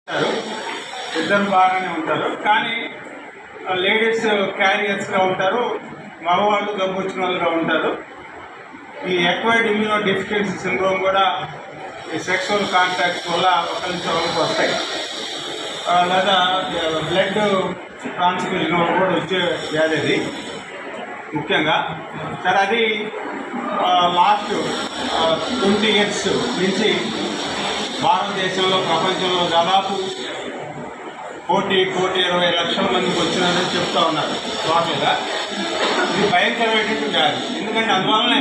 ఇద్దరు బాగానే ఉంటారు, కానీ లేడీస్ క్యారియర్స్గా ఉంటారు, మగవాళ్ళు గబ్బొచ్చిన వాళ్ళుగా ఉంటారు. ఈ ఎక్వైర్డ్ ఇమ్యూనో డెఫిషియన్సీ సిండ్రోమ్ కూడా ఈ సెక్సువల్ కాంటాక్ట్స్ వల్ల ఒకరి నుంచి ఒకరికి వస్తాయి, లేదా బ్లడ్ ట్రాన్స్ఫ్యూజన్ వల్ల కూడా వచ్చే వ్యాధి అది ముఖ్యంగా. సరే, అది లాస్ట్ 20 years నుంచి భారతదేశంలో ప్రపంచంలో దాదాపు 1,20,00,000 మందికి వచ్చినారని చెప్తా ఉన్నారు టోటల్గా. ఇది భయంకరమైనటువంటి వ్యాధి. ఎందుకంటే అందువల్లనే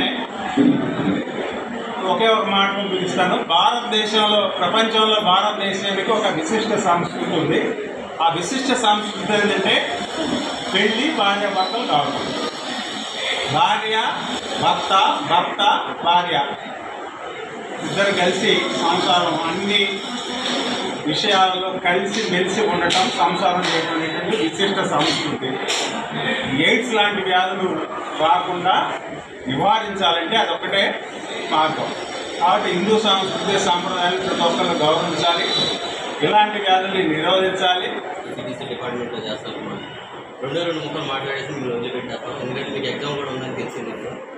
ఒకే ఒక మాటను పిలుస్తాను. భారతదేశంలో, ప్రపంచంలో భారతదేశానికి ఒక విశిష్ట సంస్కృతి ఉంది. ఆ విశిష్ట సంస్కృతి ఏంటంటే పెళ్ళి, భార్య భర్తలు కావడం. భార్య భర్త, భర్త భార్య ఇద్దరు కలిసి సంసారం, అన్ని విషయాల్లో కలిసి మెలిసి ఉండటం, సంసారం చేయడం విశిష్ట సంస్కృతి. ఎయిడ్స్ లాంటి వ్యాధులు రాకుండా నివారించాలంటే అదొక్కటే మార్గం. కాబట్టి హిందూ సంస్కృతి సాంప్రదాయాలు ప్రతి ఒక్కరు గౌరవించాలి, ఇలాంటి వ్యాధుల్ని నిరోధించాలి. సిటీసీ డిపార్ట్మెంట్లో చేస్తాను. 2 ముక్కలు మాట్లాడేసి మీరు వదిలిపెట్టేస్తాం, ఎందుకంటే మీకు ఎగ్జామ్ కూడా ఉందని తెలిసింది.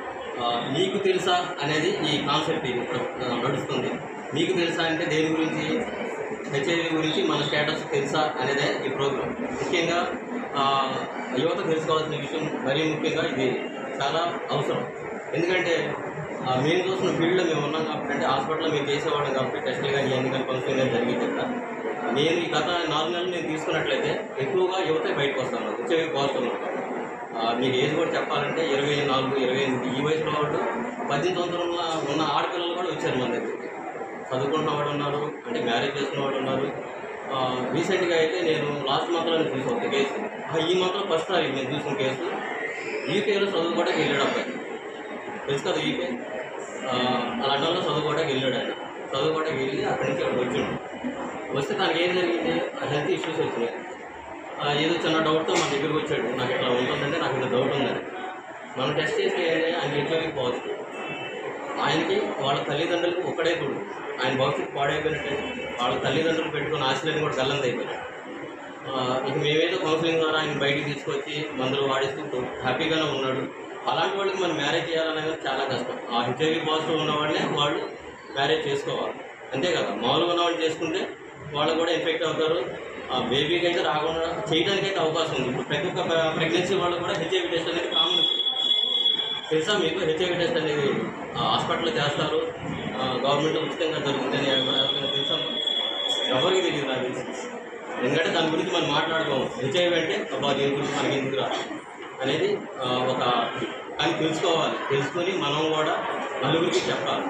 మీకు తెలుసా అనేది ఈ కాన్సెప్ట్ ఇది నడుస్తుంది. మీకు తెలుసా అంటే దేని గురించి? హెచ్ఐవి గురించి మన స్టేటస్ తెలుసా అనేదే ఈ ప్రోగ్రాం. ముఖ్యంగా యువత తెలుసుకోవాల్సిన విషయం, మరీ ముఖ్యంగా ఇది చాలా అవసరం. ఎందుకంటే మేము చూసిన ఫీల్డ్లో మేము ఉన్నాం కాబట్టి, అంటే హాస్పిటల్లో మేము చేసేవాళ్ళం కాబట్టి టెస్టులు కానీ ఇవన్నీ కానీ కౌన్సిలింగ్ కానీ జరిగింది కదా. నేను ఈ గత 4 నెలలు నేను తీసుకున్నట్లయితే ఎక్కువగా యువత బయటకు వస్తాను, హెచ్ఐవి పాజిటివ్ ఉంటాను. మీకు ఏజ్ కూడా చెప్పాలంటే 24, 28 ఈ వయసులో వాళ్ళు 18 సంవత్సరంలో ఉన్న ఆడపిల్లలు కూడా వచ్చారు మన దగ్గరికి. చదువుకుంటున్న వాడు ఉన్నారు, అంటే మ్యారేజ్ చేసుకున్న వాడు ఉన్నారు. రీసెంట్గా అయితే నేను లాస్ట్ మంత్లో చూసాను ఒక కేసు. ఈ మంత్లో ఫస్ట్ సారి నేను చూసిన కేసు యూకేలో చదువుకోవడానికి వెళ్ళాడు అబ్బాయి. తెలుసు కదా యూకే, లండన్లో చదువుకోవడానికి వెళ్ళాడు. ఆయన చదువుకోవడానికి వెళ్ళి అక్కడి నుంచి అక్కడికి వచ్చాడు. వస్తే తనకి ఏం జరిగింది, హెల్త్ ఇష్యూస్ వచ్చినాయి. ఏదో చిన్న డౌట్తో మన దగ్గరికి వచ్చాడు. నాకు ఇట్లా ఉంటుందంటే నాకు ఇంత డౌట్ ఉందని. మనం టెస్ట్ చేస్తే ఆయన హెచ్ఐవి పాజిటివ్. ఆయనకి వాళ్ళ తల్లిదండ్రులకు ఒక్కడే కొడుకు. ఆయన భవిష్యత్తు పాడైపోయినట్టే. వాళ్ళ తల్లిదండ్రులు పెట్టుకున్న ఆశలన్నీ కూడా గల్లంది అయిపోయినాయి. ఇక మేమేదో కౌన్సిలింగ్ ద్వారా ఆయన బయటికి తీసుకొచ్చి మందులు వాడిస్తూ హ్యాపీగానే ఉన్నాడు. అలాంటి వాళ్ళకి మనం మ్యారేజ్ చేయాలనేది చాలా కష్టం. ఆ హెచ్ఐవి పాజిటివ్ ఉన్న వాళ్ళే వాళ్ళు మ్యారేజ్ చేసుకోవాలి, అంతే కదా. మామూలుగా ఉన్న వాళ్ళు చేసుకుంటే వాళ్ళు కూడా ఎఫెక్ట్ అవుతారు. బేబీకి అయితే రాకుండా చేయడానికి అయితే అవకాశం ఉంది. ఇప్పుడు ప్రతి ఒక్క ప్రెగ్నెన్సీ వాళ్ళు కూడా హెచ్ఐవి టెస్ట్ అనేది కామన్. తెలుసా మీకు? హెచ్ఐవి టెస్ట్ అనేది హాస్పిటల్లో చేస్తారు, గవర్నమెంట్ ఉచితంగా దొరుకుతుందని తెలుసా? ఎవరికి తెలియదు నాకు తెలిసి. ఎందుకంటే దాని గురించి మనం మాట్లాడుకోము. హెచ్ఐవి అంటే అబ్బా దీని గురించి మనకి ఎందుకు రా అనేది ఒక కానీ తెలుసుకోవాలి. తెలుసుకొని మనం కూడా నలుగురికి చెప్పాలి.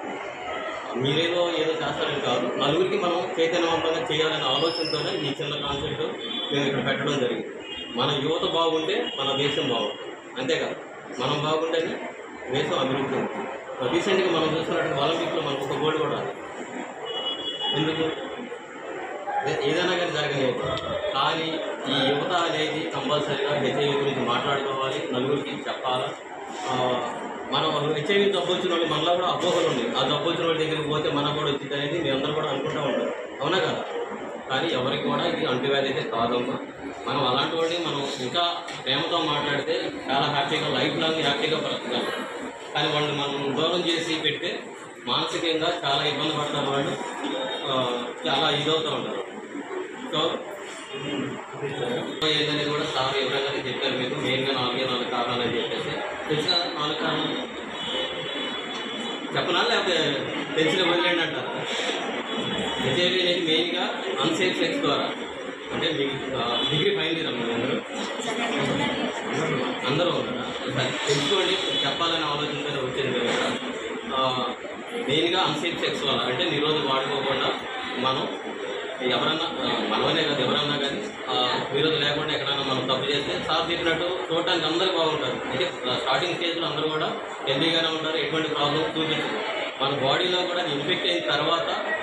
మీరేదో ఏదో చేస్తారని కాదు, నలుగురికి మనం చైతన్యవంతంగా చేయాలనే ఆలోచనతోనే ఈ చిన్న కాన్సెప్ట్ మేము ఇక్కడ పెట్టడం జరిగింది. మన యువత బాగుంటే మన దేశం బాగుంటుంది, అంతే కదా. మనం బాగుంటేనే దేశం అభివృద్ధి ఉంటుంది. రీసెంట్గా మనం చూస్తున్నట్టు ఒలింపిక్లో మనకు ఒక గోల్డ్ కూడా రాదు. ఎందుకు? ఏదైనా కానీ జరగలేదు. కానీ ఈ యువత అనేది కంపల్సరీగా హెచ్ఐవి గురించి మాట్లాడుకోవాలి, నలుగురికి చెప్పాలి. మనం హెచ్ఐవి జబ్బు వచ్చిన వాళ్ళు మనలో కూడా అపోహలు ఉన్నాయి. ఆ జబ్బు వచ్చిన వాళ్ళ దగ్గరికి పోతే మనకు కూడా వచ్చింది అనేది మేమందరూ కూడా అనుకుంటూ ఉంటారు, అవునా కదా. కానీ ఎవరికి కూడా ఇది అంటువ్యాధి అయితే కాదమ్మా. మనం అలాంటి వాడిని మనం ఇంకా ప్రేమతో మాట్లాడితే చాలా హ్యాపీగా లైఫ్ లాంగ్ హ్యాపీగా బ్రతకాలి. కానీ వాళ్ళు మనం దూరం చేసి పెడితే మానసికంగా చాలా ఇబ్బంది పడతారు వాళ్ళు, చాలా ఇదవుతూ ఉంటారు. సో ఏదనేది కూడా సార్ ఎవరైనా చెప్పారు మీకు. మెయిన్గా 4 కారణాలు అని చెప్పేసి తెలిసిన 4 కారణాలు చెప్పనా, లేకపోతే తెలిసిన వదిలేండి అంటారు. హెచ్ఐవి అనేది మెయిన్గా అన్సేఫ్ సెక్స్ ద్వారా. అంటే మీకు డిగ్రీ ఫైనల్ ఇయర్ అందరూ తెలుసుకోండి, చెప్పాలని ఆలోచనతోనే వచ్చేది కదా. మెయిన్గా అన్సేఫ్ సెక్స్ వల్ల, అంటే నిరోధం వాడుకోకుండా మనం ఎవరన్నా, మనమనే కాదు ఎవరన్నా కానీ నిరోధం లేకుండా ఎక్కడన్నా మనం తప్పు చేస్తే సార్ చెప్పినట్టు చూడటానికి అందరూ బాగుంటారు. అంటే స్టార్టింగ్ స్టేజ్లో అందరూ కూడా హెల్తీగానే ఉంటారు, ఎటువంటి ప్రాబ్లమ్స్ చూపించరు. మన బాడీలో కూడా ఇన్ఫెక్ట్ అయిన తర్వాత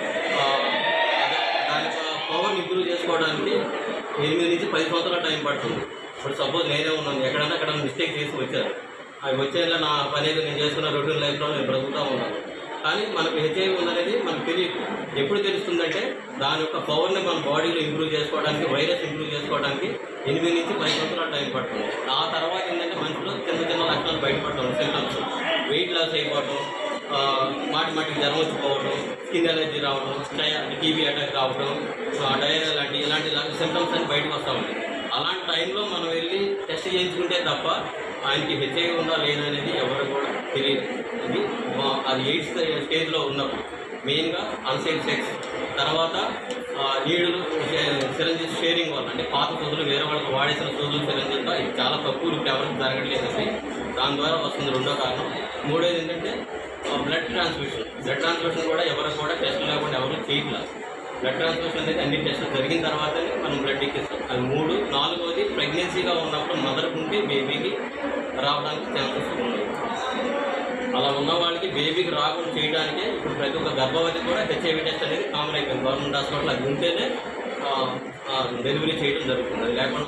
దాని పవర్ని ఇంప్రూవ్ చేసుకోవడానికి 8 నుంచి 10 సంవత్సరాల టైం పడుతుంది. ఇప్పుడు సపోజ్ నేనే ఉన్నాను, ఎక్కడైనా మిస్టేక్ చేసి వచ్చారు, అవి వచ్చేలా నా పని నేను చేసుకున్న రొటీన్ లైఫ్లో నేను బ్రతుకుతూ ఉన్నాను. కానీ మనకు హెచ్ఐవి ఉందనేది మనకు తెలియదు. ఎప్పుడు తెలుస్తుందంటే దాని యొక్క పవర్ని మన బాడీలో ఇంప్రూవ్ చేసుకోవడానికి, వైరస్ ఇంప్రూవ్ చేసుకోవడానికి 8 నుంచి 10 సంవత్సరాలు టైం పడుతుంది. ఆ తర్వాత ఏంటంటే మనిషిలో చిన్న చిన్న లక్షణాలు బయటపడటం, సింటమ్స్, వెయిట్ లాస్ అయిపోవటం, మాటికి జ్వరం వచ్చిపోవడం, స్కిన్ ఎలర్జీ రావడం, టీబీ అటాక్ రావడం, డయేరియా లాంటి ఇలాంటి సింటమ్స్ అని బయటకు వస్తూ ఉంటాయి. అలాంటి టైంలో మనం వెళ్ళి టెస్ట్ చేయించుకుంటే తప్ప ఆయనకి హెచ్ఐవి ఉందా లేదా అనేది ఎవరు కూడా తెలియదు. అది 8th స్టేజ్లో ఉన్నప్పుడు మెయిన్గా అన్సేఫ్ సెక్స్, తర్వాత నీడులు సిరంజీస్ షేరింగ్ వల్ల, అంటే పాత సూదులు వేరే వాళ్ళకి వాడేసిన సూదులు సిరంజీతో ఇది చాలా తక్కువ, ఇప్పుడు ఎవరికి జరగట్లేదండి. దాని ద్వారా వస్తుంది రెండో కారణం. మూడోది ఏంటంటే బ్లడ్ ట్రాన్స్ఫ్యూషన్ కూడా ఎవరికి కూడా టెస్టులు లేకుండా ఎవరు చేయట్లేదు. బ్లడ్ ట్రాన్స్ఫ్యూషన్ అనేది అన్ని టెస్టులు జరిగిన తర్వాతనే మనం బ్లడ్ ఎక్కిస్తాం. అది 3. 4వది ప్రెగ్నెన్సీగా ఉన్నప్పుడు మదర్కి ఉంటే బేబీకి రావడానికి ఛాన్సెస్ ఉన్నాయి. అలా ఉన్న వాళ్ళకి బేబీకి రాకుండా చేయడానికి ఇప్పుడు ప్రతి ఒక్క గర్భవతి కూడా హెచ్ఐవి టెస్ట్ అనేది కామన్ అయిపోయింది. గవర్నమెంట్ హాస్పిటల్ అది ఉంటేనే డెలివరీ చేయడం జరుగుతుంది. అది లేకుండా